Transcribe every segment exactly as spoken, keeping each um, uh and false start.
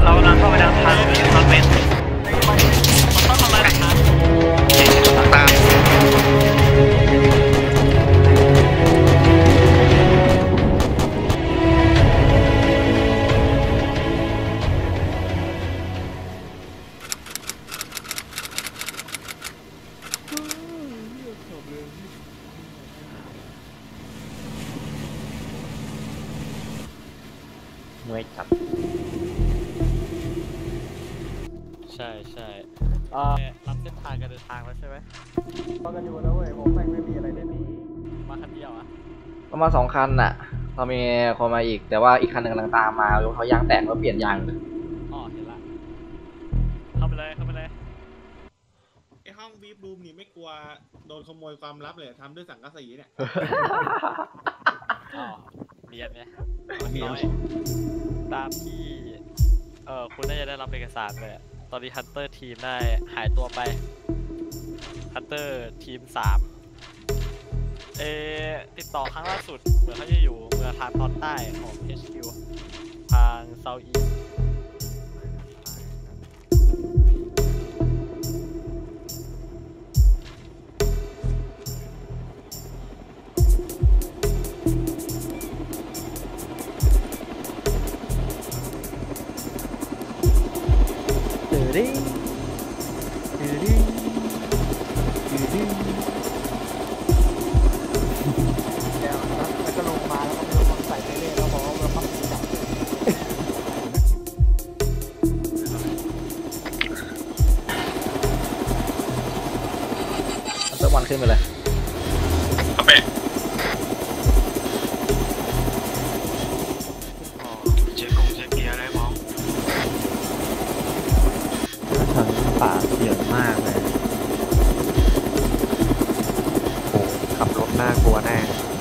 เรากำลังเข้าไปทางทางที่นอตเวสต์ต้องทำลายหลักฐานตามเมื่อยจัดใช่ใช่รับเส้นทางการเดินทางแล้วใช่ไหมเรากันอยู่แล้วเว้ยผมแม่งไม่มีอะไรเลยนี้มาคันเดียวอ่ะประมาณสองคันน่ะเรามีคนมาอีกแต่ว่าอีกคันหนึ่งกำลังตามมาเขายางแตกแล้วเปลี่ยนยางเลยอ๋อเห็นละเข้าไปเลยเข้าไปเลยไอห้องวีบรูมนี่ไม่กลัวโดนขโมยความลับเลยทำด้วยสังกะสีเนี่ยอ๋อเรียนไงน้อยตามที่เออคุณน่าจะได้รับเอกสารไปตอนนี้ฮันเตอร์ทีมได้หายตัวไปฮันเตอร์ทีมสามเอติดต่อครั้งล่าสุดเหมือนเขาจะอยู่เมืองทางตอนใต้ของ เอช คิว ทางเซาท์อีสต์ดิ้งดิ้งดิ้งดิ้งแล้วแล้วก็ลงมาแล้วก็มีคนใส่ไปเรื่อยแล้วบอกว่าเราต้องจับสักวันขึ้นไปเลยโอเคเช็คกงเช็คเกียร์อะไรมองถังป่าเสียงมากเลยโอ้ขับรถน่ากลัวแน่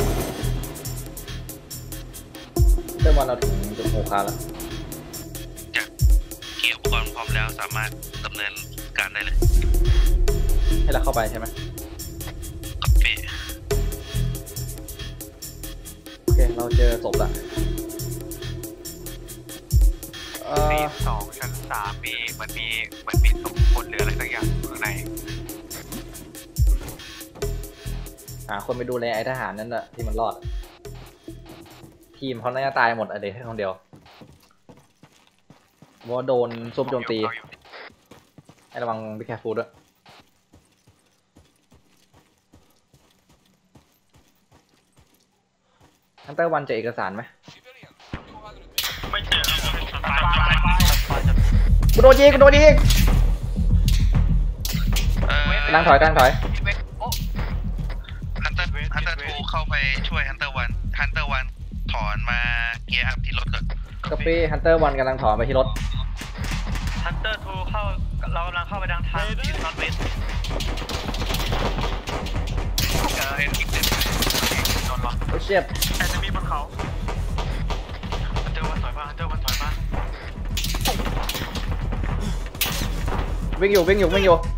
เริ่มวันเราถึงจุดโมคาแล้วจากเกียร์อุปกรณ์พร้อมแล้วสามารถดำเนินการได้เลยให้เราเข้าไปใช่ไหมกับเฟโอเคเราเจอศพละปีสองชั้นสามมีเหมือนมีเหมือนมีศพคนเหลืออะไรสักอย่างข้างในหาคนไปดูแลไอ้ทหารนั่นแหละที่มันรอดทีมเขาน่าจะตายหมดอะเด็กแค่คนเดียวว่าโดนซุ่มโจมตีให้ระวังไปแคร์ฟูดด้วยฮันเตอร์วันเจอเอกสารไหมไม่เจอกูโดนยิงกูโดนยิงนั่งถอยนั่งถอยฮันเตอร์ฮันเตอร์ทูเข้าไปช่วยฮันเตอร์วันฮันเตอร์วันถอนมาเกียร์อัพที่รถก่อนกาแฟฮันเตอร์วันกำลังถอนไปที่รถฮันเตอร์ทูเข้าเรากำลังเข้าไปทางทางที่นอตเวสต์เจอเอ็นอีกเด็ดนอนวะโอ้เชี่ยแอนจะมีบนเขาฮันเตอร์วันถอยมาฮันเตอร์วันถอยมาวิ่งอยู่วิ่งอยู่วิ่งอยู่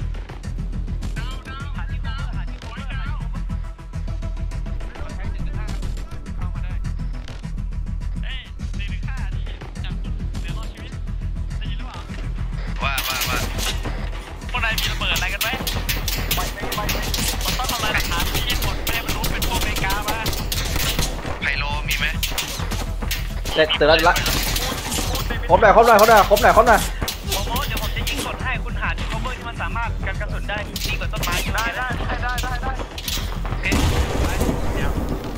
ว่าว่าว่าพวกนายมีระเบิดอะไรกันไหมมันต้องทำลายหลักฐานที่ญี่ปุ่นไม่ให้มันรู้เป็นพวกอเมริกามาไพโลมีไหมเสร็จเสร็จแล้วละครบหน่อยครบหน่อยครบหน่อยครบหน่อยครบหน่อยโมโมเดี๋ยวผมจะยิงกดให้คุณหาจุด cover ที่มันสามารถกันกระสุนได้ดีกว่าต้นไม้ได้ได้ได้ได้ได้โอเคเดี๋ยว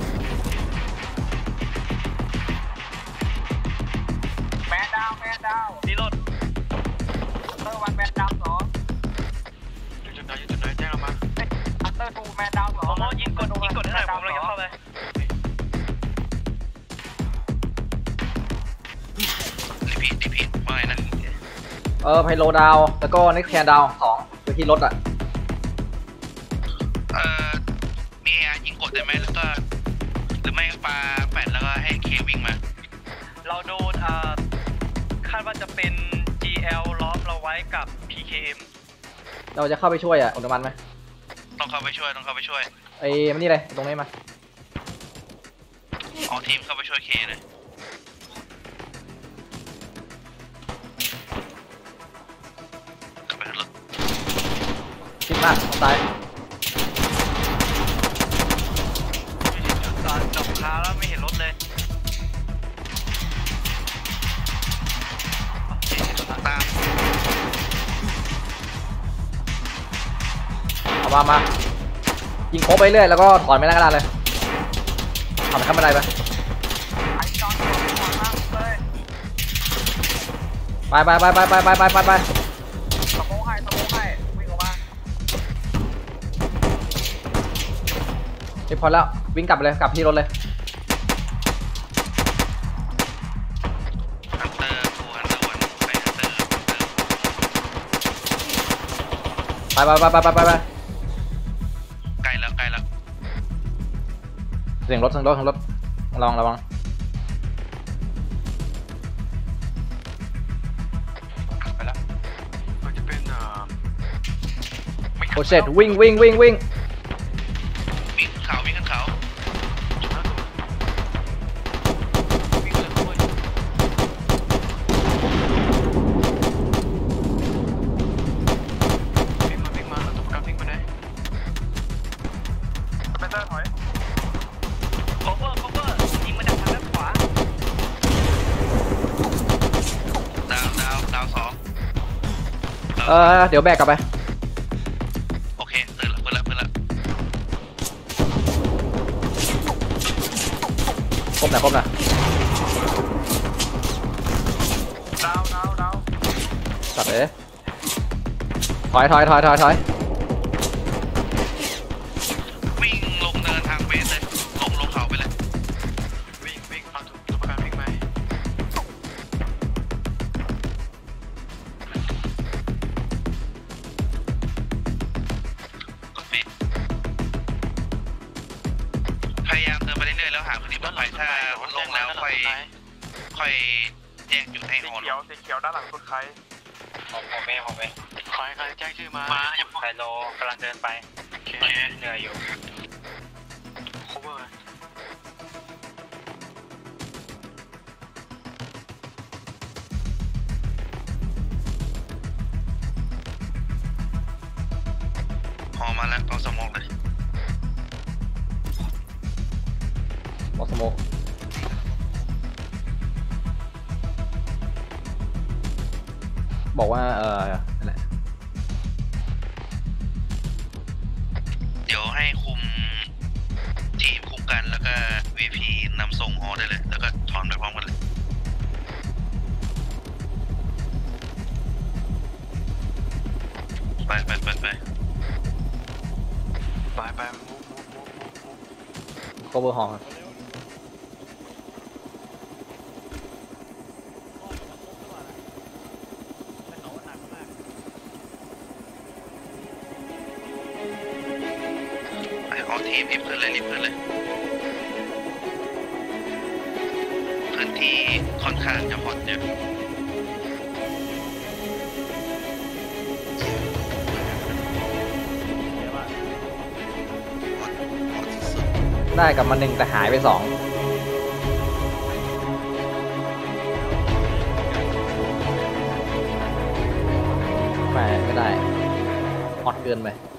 แมนดาวแมนดาวดีรถเตอร์วันแมนดาวสองอยู่จุดไหนอยู่จุดไหนแจ้งเรามาอันเตอร์ทูแมนดาวสองโมโมยิงกดยิงกดให้หน่อยผมเราจะเข้าไปดีพีดีพีว่าไงนะเออไพโลดาวแล้วก็นิกแคนดาวสองไปที่รถอ่ะเออมียิงกดได้ไหมแล้วก็หรือไม่ปลาแปดแล้วก็ให้เควิ่งมาเราโดนอ่าคาดว่าจะเป็น จี แอล ล้อมเราไว้กับ พี เค เอ็มเราจะเข้าไปช่วยอ่ะอุลตร้ามันไหมต้องเข้าไปช่วยต้องเข้าไปช่วยไอ้มันนี่เลยตรงนี้มาเอาทีมเข้าไปช่วยเคเลยมากตายตอนจับขาแล้วไม่เห็นรถเลยตามเอามามายิงโคไปเรื่อยแล้วก็ถอนไปหน้ากระดานเลยถอนไปข้ามบันไดไปไปไปไปไปไปไปไปไปสมองให้สมองให้วิ่งออกมานี่พอแล้ววิ่งกลับเลยกลับที่รถเลยฮันเตอร์กูฮันเตอร์วันไปฮันเตอร์ไปไปไปไปไปไปใกล้แล้วใกล้แล้วเสียงรถเสียงรถเสียงรถระวังระวังไปแล้วมันจะเป็นเอ่อโอเชตวิ่งวิ่งวิ่งวิ่งวิ่งเขาวิ่งขึ้นเขาวิ่งเลยวิ่งมาวิ่งมาตัวประกันวิ่งมาได้ไม่ได้ถอย cover cover ยิงมาจากทางด้านขวาดาวดาวดาวสองเออเดี๋ยวแบกกลับไปโอเคเปิดละเปิดละเปิดละครบนะครบนะดาวดาวดาวตัดเลยถอยถอยถอยถอยถอยวิ่งลงเนินทางเวสเลยลงลงเขาไปเลยวิ่งวิ่งเอาตัวประกันวิ่งไหมพยายามเดินไปเรื่อยๆแล้วหาพื้นที่ปลอดภัยถ้าลงแล้วค่อยค่อยแจ้งจุดให้ฮอลเขียวสีเขียวด้านหลังสุดใครผมผมเองผมเองใครใครแจ้งชื่อมามาไคโลกำลังเดินไปเหนื่อยอยู่ cover พอมาแล้วต้องสมองเลยบอสโมกบอกว่าเออนั่นแหละเดี๋ยวให้คุมทีมคุมกันแล้วก็ วี พี นำส่งฮอได้เลยแล้วก็ถอนไปพร้อมกันเลยไปไปไปไปไปไปมูฟมูฟมูฟมูฟมูฟโคเวอร์ฮอลเอาทีมรีบขึ้นเลยรีบขึ้นเลยพื้นที่ค่อนข้างจะฮอตเยอะได้กลับมาหนึ่งแต่หายไปสองไม่ไม่ได้ฮอตเกินไป